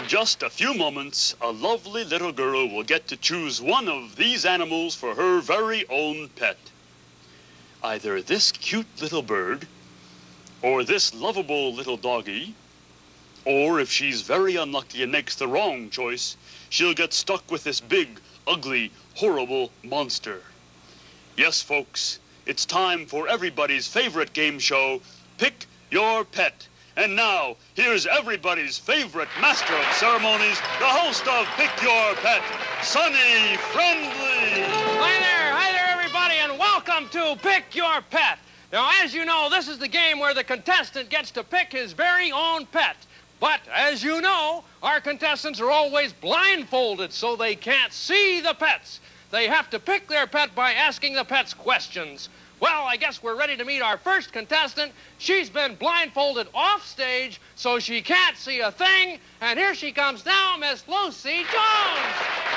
In just a few moments, a lovely little girl will get to choose one of these animals for her very own pet. Either this cute little bird, or this lovable little doggy, or if she's very unlucky and makes the wrong choice, she'll get stuck with this big, ugly, horrible monster. Yes, folks, it's time for everybody's favorite game show, Pick Your Pet. And now, here's everybody's favorite master of ceremonies, the host of Pick Your Pet, Sonny Friendly. Hi there, everybody, and welcome to Pick Your Pet. Now, as you know, this is the game where the contestant gets to pick his very own pet. But, as you know, our contestants are always blindfolded, so they can't see the pets. They have to pick their pet by asking the pets questions. Well, I guess we're ready to meet our first contestant. She's been blindfolded off stage, so she can't see a thing. And here she comes now, Miss Lucy Jones.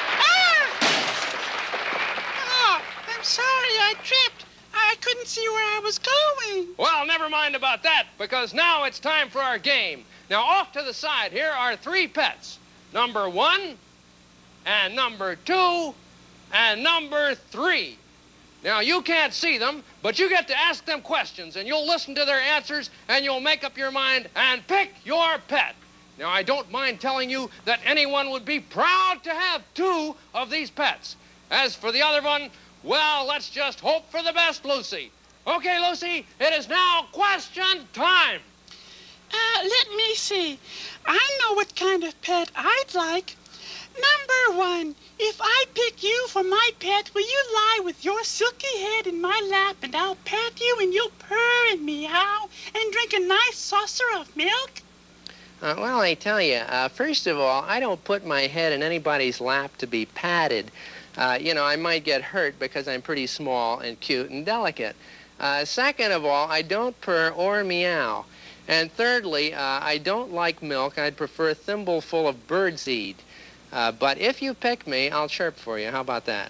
Oh, I'm sorry, I tripped. I couldn't see where I was going. Well, never mind about that, because now it's time for our game. Now, off to the side, here are 3 pets. Number 1, and number 2, and number 3. Now, you can't see them, but you get to ask them questions, and you'll listen to their answers, and you'll make up your mind and pick your pet. Now, I don't mind telling you that anyone would be proud to have 2 of these pets. As for the other one, well, let's just hope for the best, Lucy. Okay, Lucy, it is now question time. Let me see. I know what kind of pet I'd like. Number 1, if I pick you for my pet, will you lie with your silky head in my lap and I'll pat you and you'll purr and meow and drink a nice saucer of milk? Well, I tell you, first of all, I don't put my head in anybody's lap to be patted. You know, I might get hurt because I'm pretty small and cute and delicate. Second of all, I don't purr or meow. And thirdly, I don't like milk. I'd prefer a thimbleful of birdseed. But if you pick me, I'll chirp for you. How about that?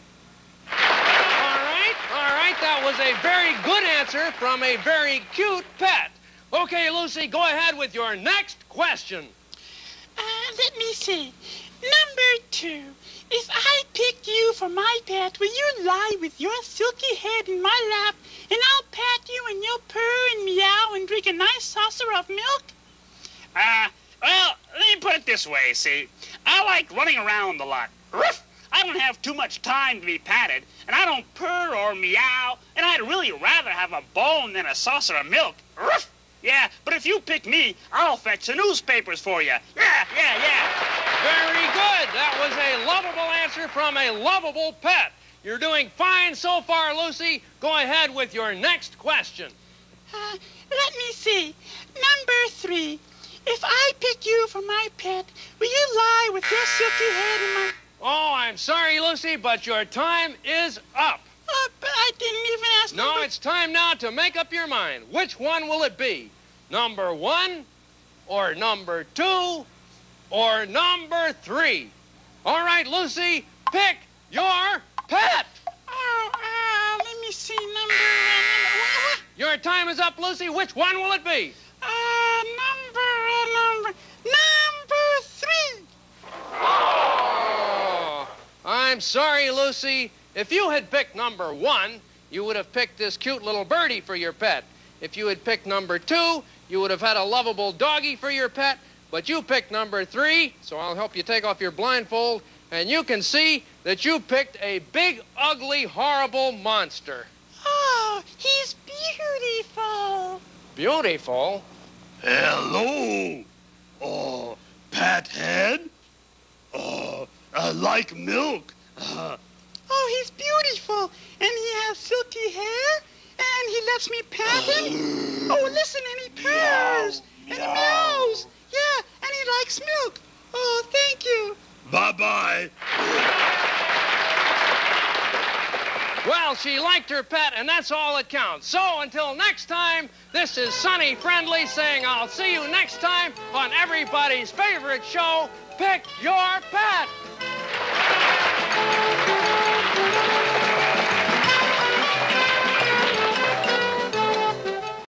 All right. That was a very good answer from a very cute pet. Okay, Lucy, go ahead with your next question. Let me see. Number 2, if I pick you for my pet, will you lie with your silky head in my lap and I'll pat you and you'll purr and meow and drink a nice saucer of milk? Well, let me put it this way, see. I like running around a lot. Ruff! I don't have too much time to be patted, and I don't purr or meow, and I'd really rather have a bone than a saucer of milk. Ruff! Yeah, but if you pick me, I'll fetch the newspapers for you. Yeah. Very good. That was a lovable answer from a lovable pet. You're doing fine so far, Lucy. Go ahead with your next question. Let me see. Number 3. If I pick you for my pet, will you lie with your silky head in my... Oh, I'm sorry, Lucy, but your time is up. But I didn't even ask... No, it's time now to make up your mind. Which one will it be? Number 1, or number 2, or number 3? All right, Lucy, pick your pet. Let me see. Number... Your time is up, Lucy. Which one will it be? Number 3. Oh, I'm sorry, Lucy. If you had picked number 1, you would have picked this cute little birdie for your pet. If you had picked number 2, you would have had a lovable doggy for your pet. But you picked number 3, so I'll help you take off your blindfold, and you can see that you picked a big, ugly, horrible monster. Oh, he's beautiful. Beautiful? Hello. Pat head? I like milk. Oh, he's beautiful, and he has silky hair, and he lets me pat him. Oh, listen, and he purrs, and he meows. Yeah, and he likes milk. Oh, thank you. Bye-bye. Well, she liked her pet, and that's all that counts. So, until next time, this is Sonny Friendly saying I'll see you next time on everybody's favorite show, Pick Your Pet.